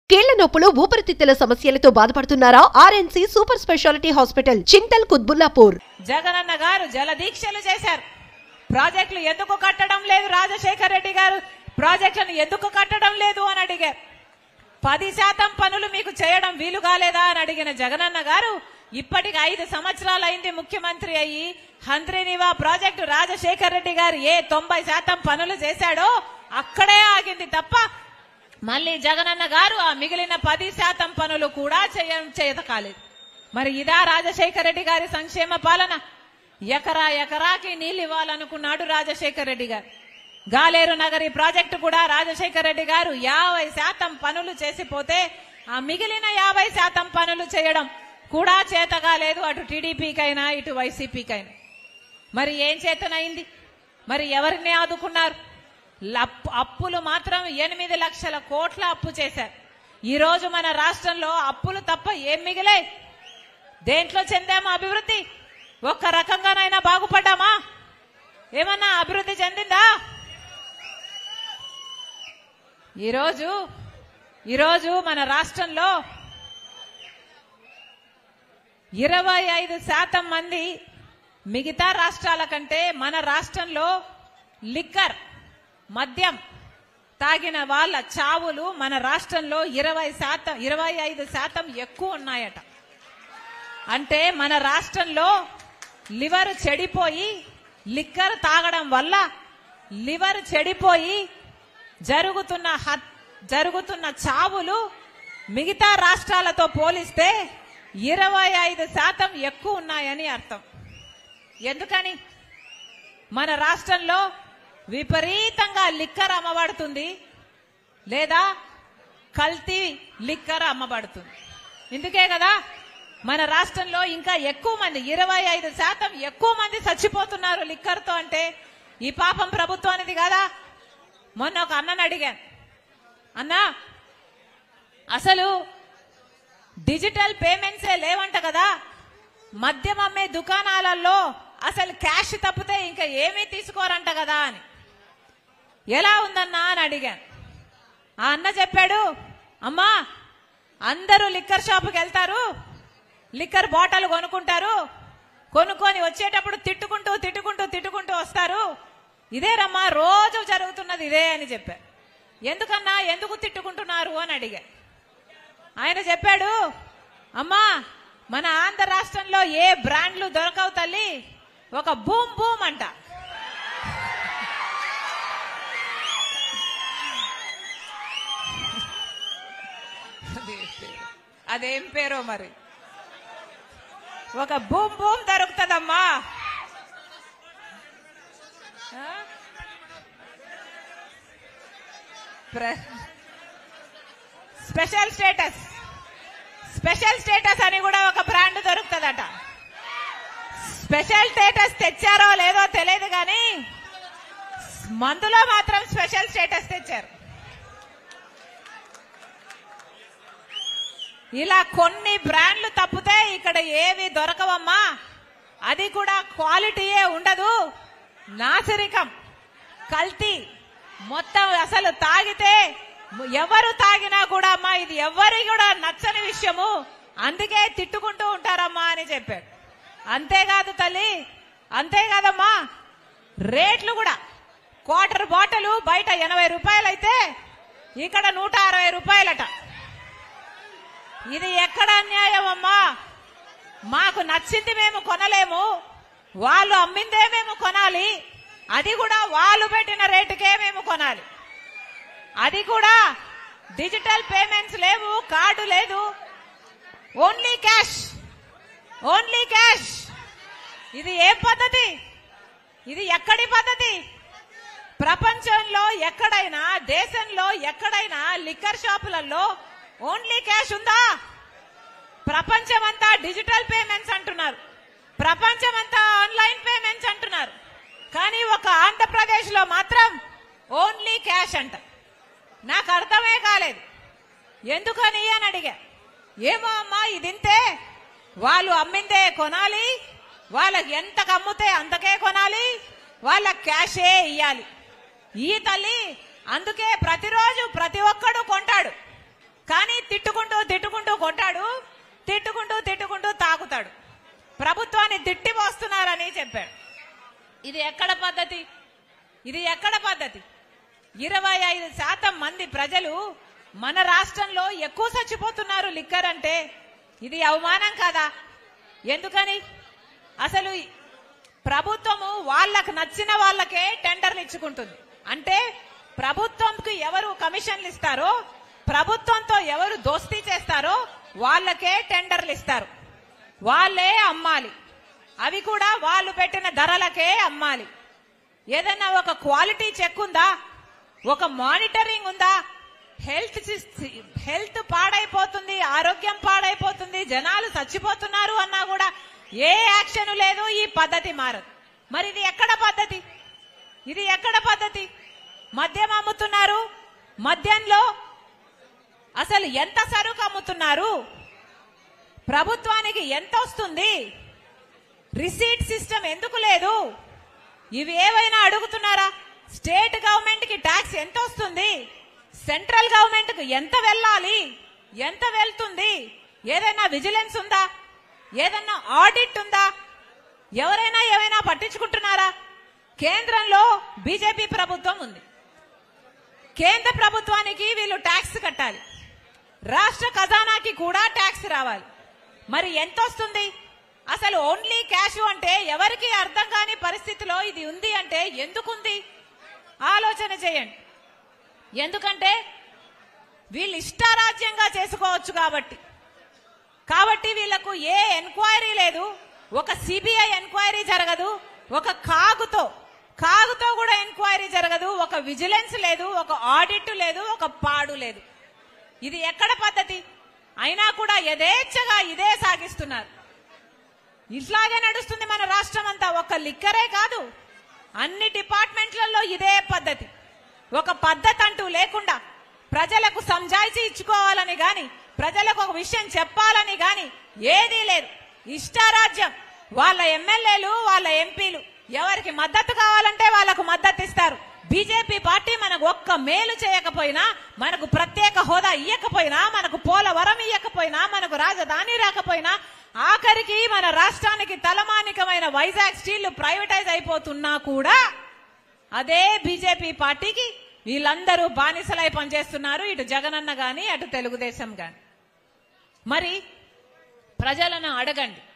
కీళ్ల నొప్పులు ఊపిరితిత్తుల సమస్యలతో బాధపడుతున్నారా? RNC super speciality hospital Chintal Quthbullapur. జగనన్న గారు జలదీక్షలు చేశారు. ప్రాజెక్టులు ఎందుకు కట్టడం లేదు? రాజశేఖర్ రెడ్డి గారు ప్రాజెక్టులను ఎందుకు కట్టడం లేదు అని అడిగారు. 10% పనులు మీకు చేయడం వీలు కాలేదా అని అడిగిన జగనన్న గారు ఇప్పటికి 5 సంవత్సరాలు అయింది ముఖ్యమంత్రి అయ్యి. హంద్రీనివా ప్రాజెక్టు రాజశేఖర్ రెడ్డి గారు ఏ 90% పనులు చేశాడో అక్కడే ఆగింది తప్ప మళ్ళీ జగనన్న గారు ఆ మిగిలిన 10% పనులు కూడా చేత కాలేదు. మరి ఇదా రాజశేఖర్ రెడ్డి గారి సంక్షేమ పాలన? ఎకరాకి నీళ్లు ఇవ్వాలనుకున్నాడు రాజశేఖర్ రెడ్డి గారు. గాలేరు నగరి ప్రాజెక్టు కూడా రాజశేఖర్ రెడ్డి గారు 50% పనులు చేసిపోతే ఆ మిగిలిన 50% పనులు చేయడం కూడా చేత కాలేదు అటు టీడీపీకైనా ఇటు వైసీపీకైనా. మరి ఏం చేతనైంది? మరి ఎవరిని ఆదుకున్నారు? అప్పులు మాత్రం 8 లక్షల కోట్ల అప్పు చేశారు. ఈ రోజు మన రాష్ట్రంలో అప్పులు తప్ప ఏం మిగిలే? దేంట్లో చెందామా అభివృద్ధి? ఒక్క రకంగానైనా బాగుపడ్డామా? ఏమన్నా అభివృద్ధి చెందిందా? ఈరోజు మన రాష్ట్రంలో 25% మంది మిగతా రాష్ట్రాల కంటే మన రాష్ట్రంలో లిక్కర్ మద్యం తాగిన వాళ్ళ చావులు మన రాష్ట్రంలో 25% ఎక్కువ ఉన్నాయట. అంటే మన రాష్ట్రంలో లివర్ చెడిపోయి లిక్కర్ తాగడం వల్ల లివర్ చెడిపోయి జరుగుతున్న చావులు మిగతా రాష్ట్రాలతో పోలిస్తే 25% ఎక్కువ ఉన్నాయని అర్థం. ఎందుకని? మన రాష్ట్రంలో విపరీతంగా లిక్కర్ అమ్మబడుతుంది లేదా కల్తీ లిక్కర్ అమ్మబడుతుంది. ఇందుకే కదా మన రాష్ట్రంలో ఇంకా ఎక్కువ మంది 25% ఎక్కువ మంది చచ్చిపోతున్నారు లిక్కర్తో. అంటే ఈ పాపం ప్రభుత్వానిది కదా. మొన్న ఒక అన్నని అడిగాను, అన్నా అసలు డిజిటల్ పేమెంట్సే లేవంట కదా, మద్యం అమ్మే దుకాణాలలో అసలు క్యాష్ తప్పితే ఇంకా ఏమీ తీసుకోరంట కదా అని. ఎలా ఉందన్నా అని అడిగాను. ఆ అన్న చెప్పాడు, అమ్మా అందరూ లిక్కర్ షాపుకి వెళ్తారు, లిక్కర్ బాటిల్ కొనుక్కుంటారు, కొనుక్కొని వచ్చేటప్పుడు తిట్టుకుంటూ వస్తారు. ఇదేరమ్మా రోజు జరుగుతున్నది ఇదే అని చెప్పారు. ఎందుకన్నా ఎందుకు తిట్టుకుంటున్నారు అని అడిగా. ఆయన చెప్పాడు, అమ్మా మన ఆంధ్ర రాష్ట్రంలో ఏ బ్రాండ్లు దొరకవు తల్లి, ఒక బూమ్ బూమ్ అంట. అదేం పేరో మరి, ఒక బూమ్ బూమ్ దొరుకుతుందమ్మా. స్పెషల్ స్టేటస్ అని కూడా ఒక బ్రాండ్ దొరుకుతుందట. స్పెషల్ స్టేటస్ తెచ్చారో లేదో తెలియదు కానీ మందులో మాత్రం స్పెషల్ స్టేటస్ తెచ్చారు. ఇలా కొన్ని బ్రాండ్లు తప్పితే ఇక్కడ ఏవి దొరకవమ్మా. అది కూడా క్వాలిటీయే ఉండదు, నాసిరికం, కల్తీ మొత్తం. అసలు తాగితే ఎవరు తాగినా కూడా అమ్మా ఇది ఎవరికి కూడా నచ్చని విషయము, అందుకే తిట్టుకుంటూ ఉంటారమ్మా అని చెప్పాడు. అంతేకాదు తల్లి, అంతేకాదమ్మా రేట్లు కూడా క్వార్టర్ బాటిల్ బయట 80 రూపాయలు అయితే ఇక్కడ 160 రూపాయలట. ఇది ఎక్కడ అన్యాయం అమ్మా? మాకు నచ్చింది మేము కొనలేము, వాళ్ళు అమ్మిందే మేము కొనాలి, అది కూడా వాళ్ళు పెట్టిన రేటుకే మేము కొనాలి. అది కూడా డిజిటల్ పేమెంట్స్ లేవు, కార్డు లేదు, ఓన్లీ క్యాష్. ఇది ఏ పద్ధతి? ఇది ఎక్కడి పద్ధతి? ప్రపంచంలో ఎక్కడైనా, దేశంలో ఎక్కడైనా లిక్కర్ షాపులలో ఓన్లీ క్యాష్ ఉందా? ప్రపంచమంతా డిజిటల్ పేమెంట్స్ అంటున్నారు, ప్రపంచమంతా ఆన్లైన్ పేమెంట్స్ అంటున్నారు, కానీ ఒక ఆంధ్రప్రదేశ్ లో మాత్రం ఓన్లీ క్యాష్ అంట. నాకు అర్థమే కాలేదు ఎందుకని అని అడిగా. ఏమో అమ్మా ఇదింతే, వాళ్ళు అమ్మిందే కొనాలి, వాళ్ళకి ఎంతకు అమ్ముతే అంతకే కొనాలి, వాళ్ళ క్యాషే ఇయ్యాలి. ఈ తల్లి అందుకే ప్రతిరోజు ప్రతి ఒక్కడు కొంటాడు. కానీ తిట్టుకుంటూ కొట్టాడు, తిట్టుకుంటూ తాగుతాడు. ప్రభుత్వాన్ని తిట్టిపోస్తున్నారని చెప్పాడు. ఇది ఎక్కడ పద్ధతి? 25% మంది ప్రజలు మన రాష్ట్రంలో ఎక్కువ చచ్చిపోతున్నారు లిక్కర్ అంటే. ఇది అవమానం కాదా? ఎందుకని? అసలు ప్రభుత్వము వాళ్ళకు నచ్చిన వాళ్ళకే టెండర్లు ఇచ్చుకుంటుంది. అంటే ప్రభుత్వంకి ఎవరు కమిషన్లు ఇస్తారో, ప్రభుత్వంతో ఎవరు దోస్తీ చేస్తారో వాళ్ళకే టెండర్లు ఇస్తారు. వాళ్ళే అమ్మాలి, అవి కూడా వాళ్ళు పెట్టిన ధరలకే అమ్మాలి. ఏదైనా ఒక క్వాలిటీ చెక్ ఉందా? ఒక మానిటరింగ్ ఉందా? హెల్త్ పాడైపోతుంది, ఆరోగ్యం పాడైపోతుంది, జనాలు చచ్చిపోతున్నారు అన్నా కూడా ఏ యాక్షన్ లేదు. ఈ పద్ధతి మారదు. మరి ఇది ఎక్కడ పద్ధతి? మద్యం అమ్ముతున్నారు. మద్యంలో అసలు ఎంత సరుకు అమ్ముతున్నారు? ప్రభుత్వానికి ఎంత వస్తుంది? రిసీట్ సిస్టమ్ ఎందుకు లేదు? ఇవి ఏవైనా అడుగుతున్నారా? స్టేట్ గవర్నమెంట్ కి ట్యాక్స్ ఎంత వస్తుంది? సెంట్రల్ గవర్నమెంట్ కు ఎంత వెళ్ళాలి? ఎంత వెళ్తుంది? ఏదైనా విజిలెన్స్ ఉందా? ఏదైనా ఆడిట్ ఉందా? ఎవరైనా ఏమైనా పట్టించుకుంటున్నారా? కేంద్రంలో బీజేపీ ప్రభుత్వం ఉంది. కేంద్ర ప్రభుత్వానికి వీళ్ళు ట్యాక్స్ కట్టాలి, రాష్ట్ర ఖజానాకి కూడా ట్యాక్స్ రావాలి. మరి ఎంత వస్తుంది? అసలు ఓన్లీ క్యాష్ అంటే ఎవరికి అర్థం కాని పరిస్థితిలో ఇది ఉంది అంటే ఎందుకుంది? ఆలోచన చేయండి. ఎందుకంటే వీళ్ళు ఇష్టారాజ్యంగా చేసుకోవచ్చు కాబట్టి వీళ్లకు ఏ ఎంక్వైరీ లేదు. ఒక సిబిఐ ఎంక్వైరీ జరగదు, ఒక కాగుతో కూడా ఎంక్వైరీ జరగదు, ఒక విజిలెన్స్ లేదు, ఒక ఆడిట్ లేదు, ఒక పాడు లేదు. ఇది ఎక్కడ పద్ధతి? అయినా కూడా యథేచ్ఛగా ఇదే సాగిస్తున్నారు. ఇట్లాగే నడుస్తుంది మన రాష్ట్రం అంతా. ఒక లిక్కరే కాదు, అన్ని డిపార్ట్మెంట్లలో ఇదే పద్ధతి. ఒక పద్ధతి అంటూ లేకుండా ప్రజలకు సంజాయిషీ ఇచ్చుకోవాలని గాని, ప్రజలకు ఒక విషయం చెప్పాలని గాని ఏదీ లేదు. ఇష్టారాజ్యం. వాళ్ళ ఎమ్మెల్యేలు, వాళ్ళ ఎంపీలు ఎవరికి మద్దతు కావాలంటే వాళ్ళకు మద్దతు ఇస్తారు. బీజేపీ పార్టీ మనకు ఒక్క మేలు చేయకపోయినా, మనకు ప్రత్యేక హోదా ఇయ్యకపోయినా, మనకు పోలవరం ఇయ్యకపోయినా, మనకు రాజధాని రాకపోయినా, ఆఖరికి మన రాష్ట్రానికి తలమానికమైన వైజాగ్ స్టీల్ ప్రైవేటైజ్ అయిపోతున్నా కూడా అదే బీజేపీ పార్టీకి వీళ్ళందరూ బానిసలై పనిచేస్తున్నారు. ఇటు జగనన్న గాని, అటు తెలుగుదేశం గాని. మరి ప్రజలను అడగండి,